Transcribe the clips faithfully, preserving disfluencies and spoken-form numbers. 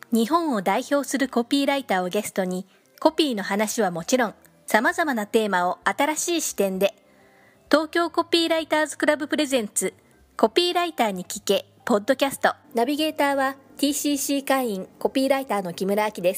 日本を代表するコピーライターをゲストに、コピーの話はもちろん、様々なテーマを新しい視点で、東京コピーライターズクラブプレゼンツ、コピーライターに聞け、ポッドキャスト。ナビゲーターは ティーシーシー 会員コピーライターの木村明です。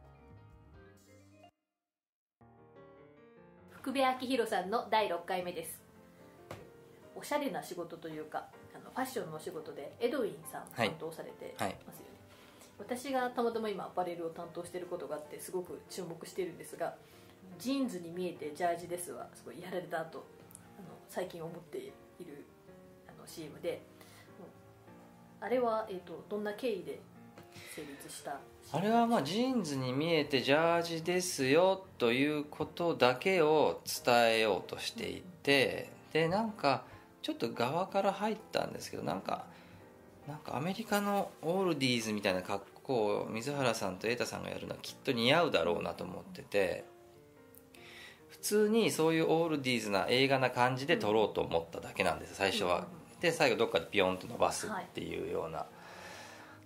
福部明弘さんのだいろっかいめです。おしゃれな仕事というか、あのファッションのお仕事でエドウィンさん担当されてますよね。はいはい、私がたまたま今アパレルを担当していることがあってすごく注目しているんですが、ジーンズに見えてジャージですはすごいやられたとあの最近思っているあの シーエム で、あれは、えーと、どんな経緯で成立した？ あれはまあジーンズに見えてジャージですよということだけを伝えようとしていて、うん、でなんかちょっと側から入ったんですけど、なんかなんかアメリカのオールディーズみたいな格好を水原さんと瑛太さんがやるのはきっと似合うだろうなと思ってて、普通にそういうオールディーズな映画な感じで撮ろうと思っただけなんです最初は。で最後どっかでピヨンと伸ばすっていうような、はい、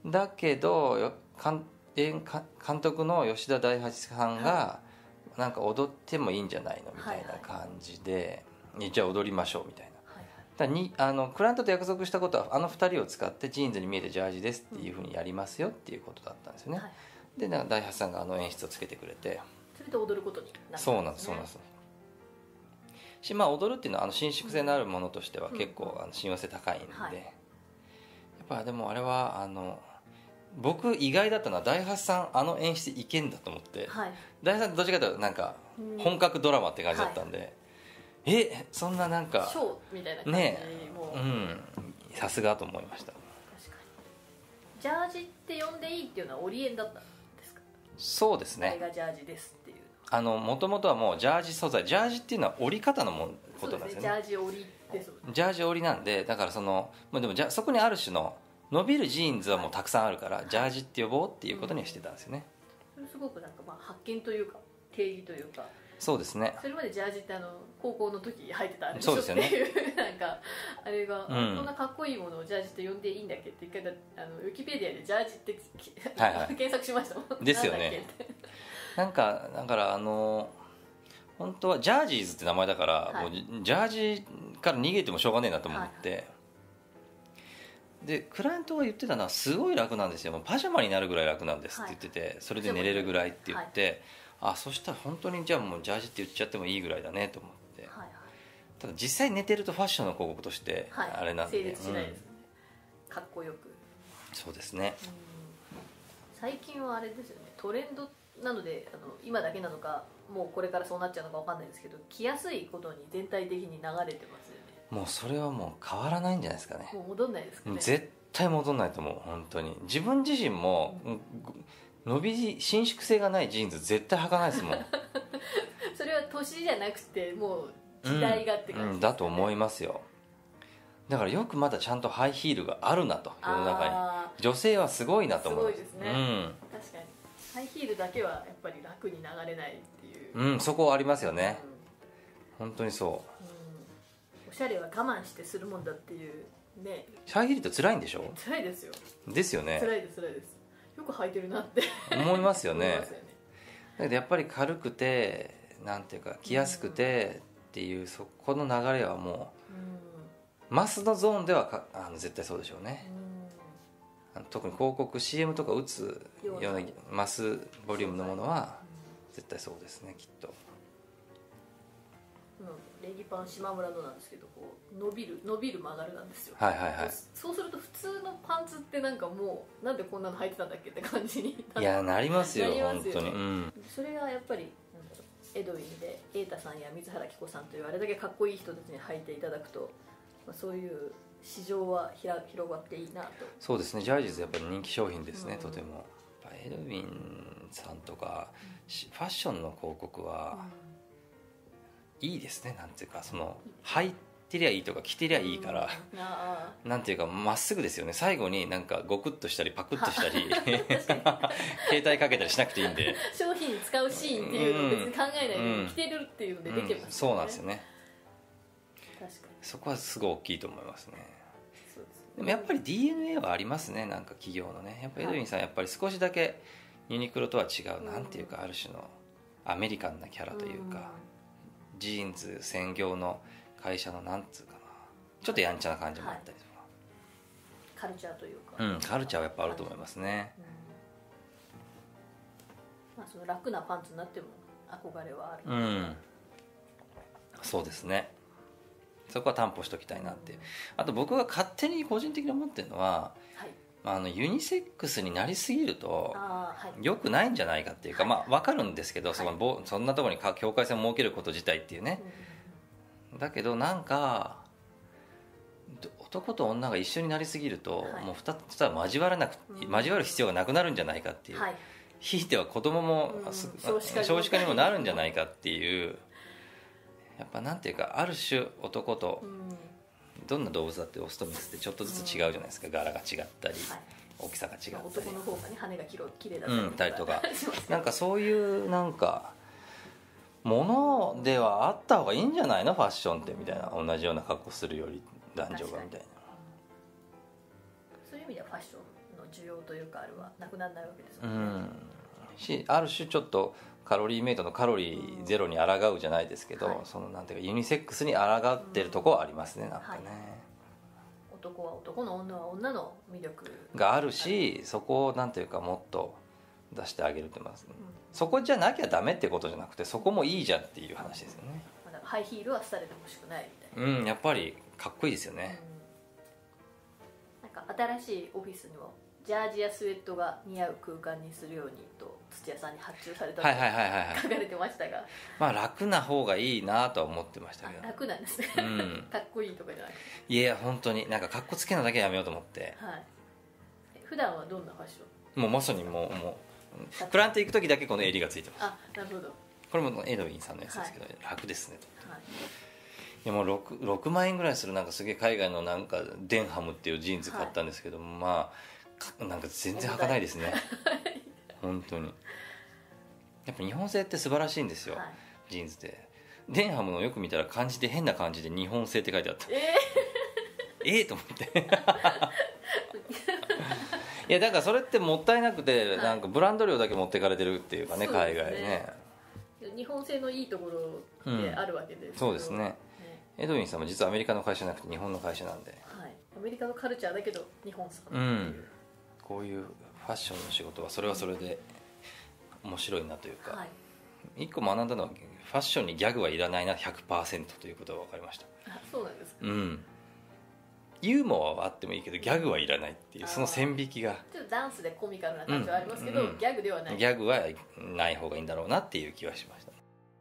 だけど監監督の吉田大八さんがなんか踊ってもいいんじゃないのみたいな感じで、はいはい、じゃあ踊りましょうみたいな。だにあのクライアントと約束したことはあのふたりを使ってジーンズに見えてジャージですっていうふうにやりますよっていうことだったんですよね、はい、で大八さんがあの演出をつけてくれて、 それで踊ることになったんですね。 そうなんですそうなんですし、まあ、踊るっていうのはあの伸縮性のあるものとしては結構あの親和性高いんで、うんはい、やっぱでもあれはあの僕意外だったのは大八さんあの演出いけんだと思って、はい、大八さんってどっちかというとなんか本格ドラマって感じだったんで、はいえそんななんかショーみたいな感じねもう、うん、さすがと思いました。確かにジャージって呼んでいいっていうのはオリエンだったんですか？ そうですね、 あれがジャージですっていうあの元々はもうジャージ素材、ジャージっていうのは折り方のもことなんですよね。 そうですね、ジャージ折りですもんね。 ジャージ折りなんで、だからそのでもじゃそこにある種の伸びるジーンズはもうたくさんあるから、はい、ジャージって呼ぼうっていうことにはしてたんですよね、 うん、それすごくなんかまあ発見というか定義というか、 そうですね。 それまでジャージってあの高校の時履いてたんでしょっていう、なんかあれが、うん、そんなかっこいいものをジャージと呼んでいいんだっけって一回あのウィキペディアでジャージって、はいはい、検索しましたもん。 ですよね。なんかだからあの本当はジャージーズって名前だから、はい、もうジャージから逃げてもしょうがねえなと思って、はいはい、でクライアントが言ってたのはすごい楽なんですよ、もうパジャマになるぐらい楽なんですって言ってて、はい、それで寝れるぐらいって言って、はい、あそしたら本当にじゃあもうジャージって言っちゃってもいいぐらいだねと思って、はいはい、ただ実際寝てるとファッションの広告としてあれなんで、はい、 成立しないですね、うん、かっこよく。 そうですね、うん、 最近はあれですよね、トレンドなのであの今だけなのかもうこれからそうなっちゃうのか分かんないですけど、着やすいことに全体的に流れてますよね。 もうそれはもう変わらないんじゃないですかね。 もう戻んないですかね。 絶対戻んないと思う本当に。自分自身も、うん、伸び伸縮性がないジーンズ絶対履かないですもんそれは年じゃなくてもう時代がって感じですかね、 うんうん、だと思いますよ。だからよくまだちゃんとハイヒールがあるなと、世の中に女性はすごいなと思う。 すごいですね、うん、確かにハイヒールだけはやっぱり楽に流れないっていう、 うん、そこはありますよね、うん、本当にそう、うん、 おしゃれは我慢してするもんだっていうね。 ハイヒールって辛いんでしょ？ 辛いですよ。 ですよね。 辛いです辛いです。よく履いてるなって思いますよね。思いますよね。だけどやっぱり軽くてなんていうか着やすくてっていう、うん、そこの流れはもう、うん、マスのゾーンではかあの絶対そうでしょうね、うん、特に広告 シーエム とか打つようなマスボリュームのものは絶対そうですねきっと。 レギパン島村のなんですけど、こう伸びる伸びる曲がるなんですよ。 はいはいはい。 そうすると普通のパンツってなんかもうなんでこんなの履いてたんだっけって感じにいやなりますよ、 なりますよ本当に、うん、 それがやっぱりなんだろう、エドウィンで瑛太さんや水原希子さんというあれだけかっこいい人たちに履いていただくと、まあ、そういう市場はひら広がっていいなと。 そうですね、ジャージーズやっぱり人気商品ですね、うん、とても。エドウィンさんとか、うん、ファッションの広告は、うん、いいですね。なんていうかその履いてりゃいいとか着てりゃいいから、うん、なんていうかまっすぐですよね。最後になんかゴクッとしたりパクッとしたり携帯かけたりしなくていいんで、 商品に使うシーンっていうのを別に考えないで、うん、着てるっていうので出てますよね、うん、 そうなんですよね。 確かにそこはすごい大きいと思いますね。 そうですね。 でもやっぱり ディーエヌエー はありますね、なんか企業のね。やっぱエドウィンさんやっぱり少しだけユニクロとは違う、なんていうかある種のアメリカンなキャラというか、ジーンズ専業の会社のなんつうかな、ちょっとやんちゃな感じもあったりとか、 カルチャーというか、 うん、カルチャーはやっぱあると思いますね。 まあ、その楽なパンツになっても憧れはある、 うん、そうですね、そこは担保しときたいなっていう。あと僕が勝手に個人的に思ってるのは、はい、あのユニセックスになりすぎると良くないんじゃないかっていうか、はい、まあ分かるんですけど、はい、そのそんなところに境界線を設けること自体っていうね、うん、だけどなんか男と女が一緒になりすぎると、はい、もうふたつは交わらなく、うん、交わる必要がなくなるんじゃないかっていう、はい、ひいては子供も、うん、少子化にもなるんじゃないかっていう、やっぱなんていうかある種男と、うん、どんな動物だってオスとメスってちょっとずつ違うじゃないですか、うん、柄が違ったり、はい、大きさが違ったり、 男の方がね羽がきれいだったりとか、 うん、なんかそういうなんかものではあった方がいいんじゃないのファッションってみたいな、同じような格好するより男女がみたいな、 そういう意味ではファッションの需要というかあれはなくならないわけですよね、 うん、しある種ちょっとカロリーメイトのカロリーゼロに抗うじゃないですけど、うん、そのなんていうかユニセックスに抗ってるところはありますね、なんかね、はい、 男は男の女は女の魅力があるし、そこをなんていうかもっと出してあげるってます、ね、うん、そこじゃなきゃダメってことじゃなくて、そこもいいじゃんっていう話ですよね、 まだハイヒールは廃れてほしくないみたいな、うん、やっぱりかっこいいですよね、 うん、なんか新しいオフィスにもジャージやスウェットが似合う空間にするようにと土屋さんに発注されたと書かれてましたが、 まあ楽な方がいいなとは思ってましたけど、 楽なんですね、うん、かっこいいとかじゃない、 いや本当になんかかっこつけのだけはやめようと思って、 はい、普段はどんなファッション？もうまさにもうもうプラント行く時だけこの襟がついてます。 あ、なるほど。 これもエドウィンさんのやつですけど、はい、楽ですねと、はい、いやもう 6, ろくまん円ぐらいするなんかすげえ海外のなんかデンハムっていうジーンズ買ったんですけども、はい、まあなんか全然履かないですね本当にやっぱ日本製って素晴らしいんですよ、はい、ジーンズで。デンハムのよく見たら漢字で変な漢字で日本製って書いてあった、えー、えーと思っていやだからそれってもったいなくて、はい、なんかブランド料だけ持ってかれてるっていうかね、海外ね。 日本製のいいところであるわけですけど、 うん、そうですね、ね、エドウィンさんも実はアメリカの会社じゃなくて日本の会社なんで、 はい、アメリカのカルチャーだけど日本産、 うん、こういうファッションの仕事はそれはそれで面白いなというか、はい、一個学んだのはファッションにギャグはいらないな ひゃくパーセント ということが分かりました。 あ、そうなんですか、 うん、ユーモアはあってもいいけどギャグはいらないっていうその線引きがちょっとダンスでコミカルな感じはありますけど、うんうん、ギャグではない、 ギャグはない方がいいんだろうなっていう気はしました。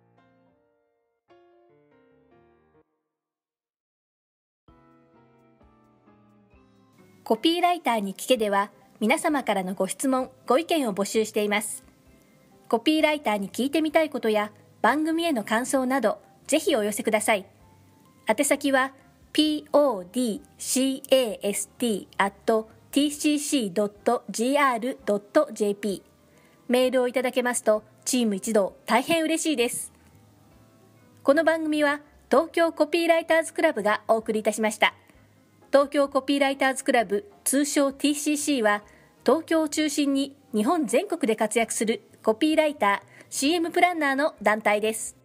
コピーライターに聞けでは皆様からのご質問ご意見を募集しています。コピーライターに聞いてみたいことや番組への感想などぜひお寄せください。宛先は ピーオーディーキャスト アット ティーシーシー ドット ジーアール ドット ジェーピー メールをいただけますとチーム一同大変嬉しいです。この番組は東京コピーライターズクラブがお送りいたしました。東京コピーライターズクラブ通称 ティーシーシー は東京を中心に日本全国で活躍するコピーライター シーエム プランナーの団体です。